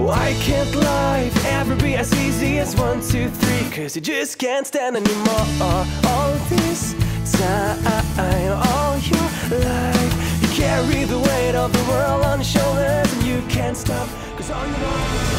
Why can't life ever be as easy as 1, 2, 3? Cause you just can't stand anymore. All this time, all your life, you carry the weight of the world on your shoulders, and you can't stop, cause all you know